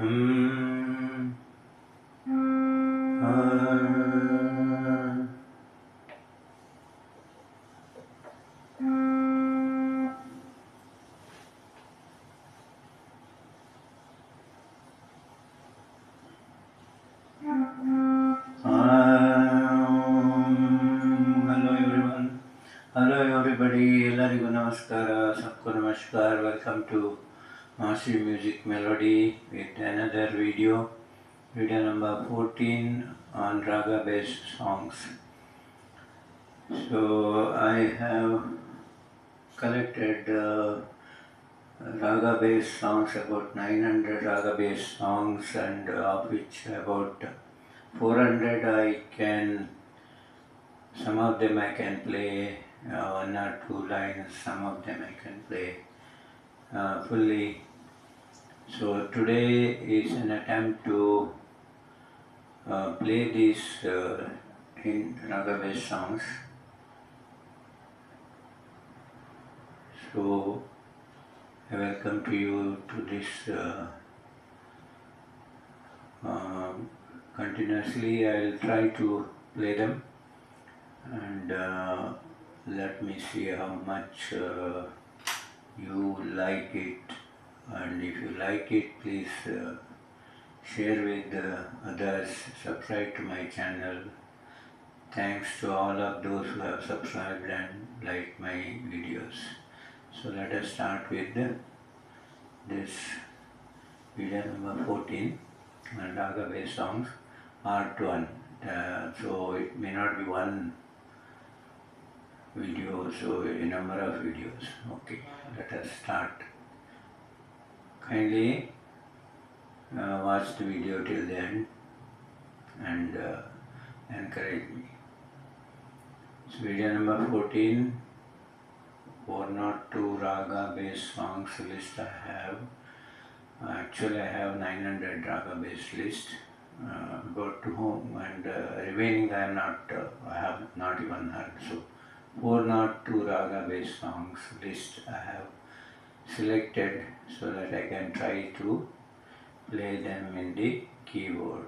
Hmm. Ah. Hello everyone. Hello everybody. ಎಲ್ಲರಿಗೂ ನಮಸ್ಕಾರ. सबको नमस्कार. Welcome to Mastery Music Melody with another video number 14 on raga based songs. So I have collected raga based songs, about 900 raga based songs, and of which about 400 some of them I can play one or two lines, some of them I can play fully. So today is an attempt to play these in raga based songs. So I welcome to you to this continuously. I'll try to play them and let me see how much you like it, and if you like it, please share with others, subscribe to my channel. Thanks to all of those who have subscribed and liked my videos. So let us start with this video number 14 on raga based songs, part 1. So it may not be one video, so a number of videos. Okay, let us start. Kindly watch the video till the end and encourage me. So video number 14, 402 raga based songs list I have. Actually I have 900 raga based list. Go to home and remaining I have not even heard. So 402 raga based songs list I have selected so that I can try to play them in the keyboard.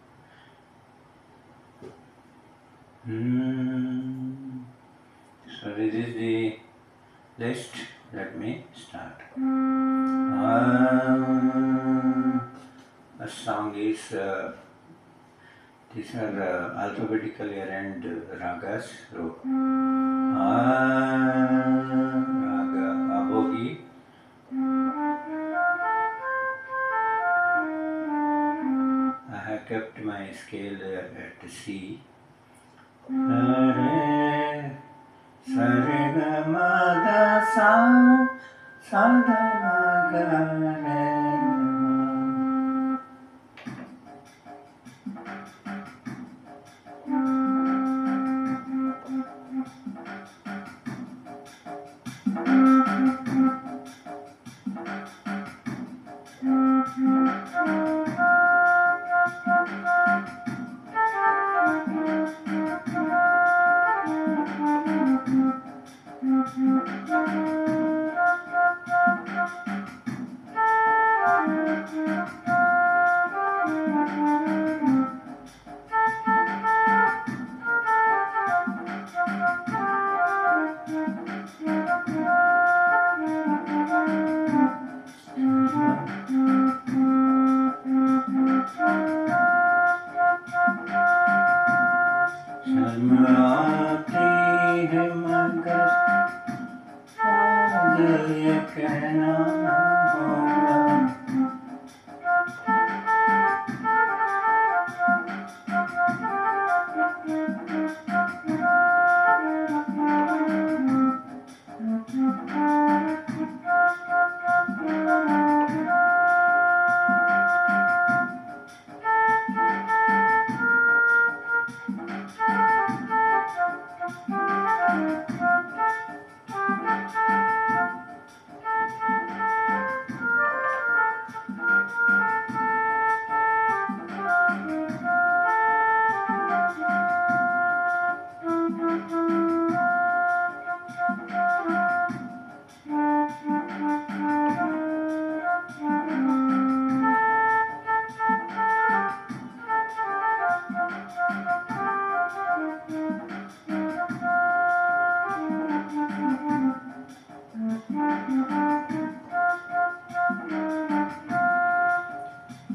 So this is the list. Let me start. A song is these are alphabetically arranged ragas. So raga Abhogi, I have kept my scale at C. Sare ga ma da sa sa da ma ga re.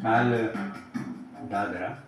Al Dadra.